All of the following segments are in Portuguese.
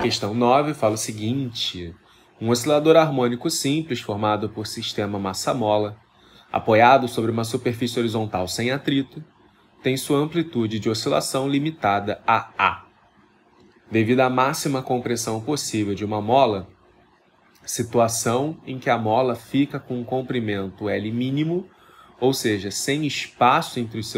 Questão 9 fala o seguinte: um oscilador harmônico simples formado por sistema massa-mola, apoiado sobre uma superfície horizontal sem atrito, tem sua amplitude de oscilação limitada a A. Devido à máxima compressão possível de uma mola, situação em que a mola fica com um comprimento L mínimo, ou seja, sem espaço entre os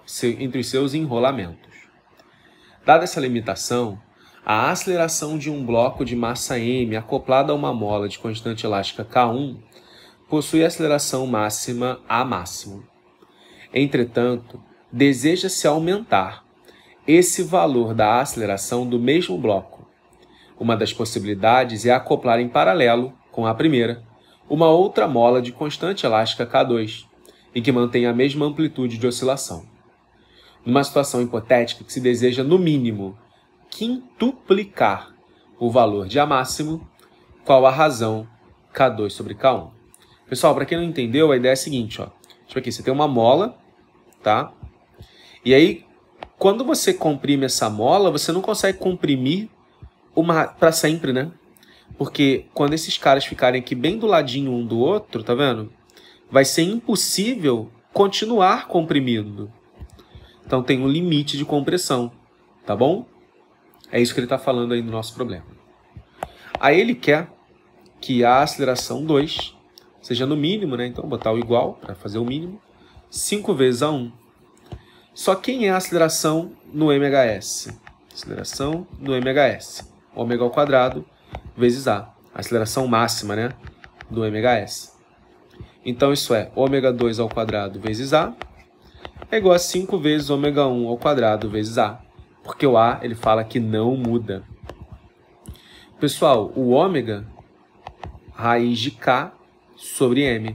seus enrolamentos. Dada essa limitação, a aceleração de um bloco de massa m acoplado a uma mola de constante elástica K1 possui aceleração máxima A máximo. Entretanto, deseja-se aumentar esse valor da aceleração do mesmo bloco. Uma das possibilidades é acoplar em paralelo com a primeira uma outra mola de constante elástica K2 e que mantém a mesma amplitude de oscilação. Numa situação hipotética que se deseja, no mínimo, quintuplicar o valor de A máximo, qual a razão K2 sobre K1? Pessoal, para quem não entendeu, a ideia é a seguinte, ó. Tipo aqui, você tem uma mola, tá? E aí, quando você comprime essa mola, você não consegue comprimir para sempre, né? Porque quando esses caras ficarem aqui bem do ladinho um do outro, tá vendo? Vai ser impossível continuar comprimindo. Então tem um limite de compressão, tá bom? É isso que ele está falando aí no nosso problema. Aí ele quer que a aceleração 2 seja no mínimo, né? Então botar o igual para fazer o mínimo, 5 vezes A1. Só quem é a aceleração no MHS? Aceleração no MHS. Ômega ao quadrado vezes A. Aceleração máxima, né? Do MHS. Então isso é ômega 2 ao quadrado vezes A é igual a 5 vezes ômega 1 ao quadrado vezes A. Porque o A, ele fala que não muda. Pessoal, o ômega, raiz de K sobre M.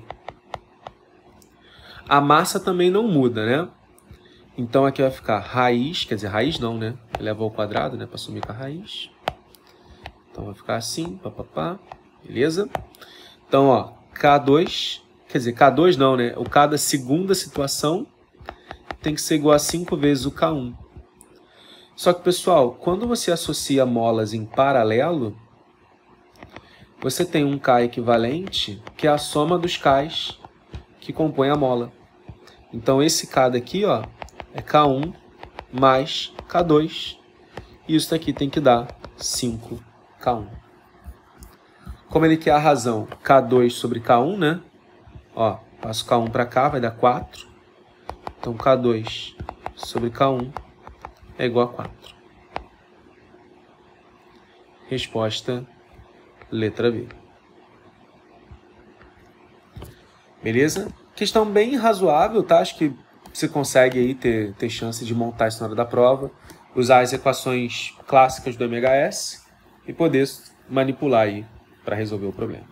A massa também não muda, né? Então aqui vai ficar raiz, quer dizer, raiz não, né? Eleva ao quadrado, né? Para sumir com a raiz. Então vai ficar assim, papapá, beleza? Então, ó, K2, quer dizer, K2 não, né? O K da segunda situação tem que ser igual a 5 vezes o K1. Só que, pessoal, quando você associa molas em paralelo, você tem um K equivalente, que é a soma dos Ks que compõem a mola. Então, esse K daqui, ó, é K1 mais K2. E isso daqui tem que dar 5K1. Como ele quer a razão K2 sobre K1, né? Ó, passo K1 para cá, vai dar 4. Então, K2 sobre K1 é igual a 4. Resposta, letra B. Beleza? Questão bem razoável, tá? Acho que você consegue aí ter chance de montar isso na hora da prova, usar as equações clássicas do MHS e poder manipular aí para resolver o problema.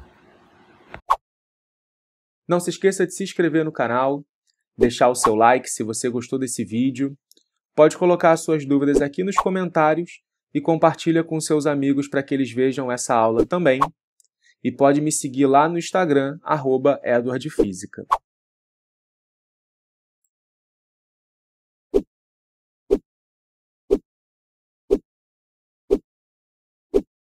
Não se esqueça de se inscrever no canal, deixar o seu like se você gostou desse vídeo. Pode colocar suas dúvidas aqui nos comentários e compartilha com seus amigos para que eles vejam essa aula também. E pode me seguir lá no Instagram, @EdwardFísica.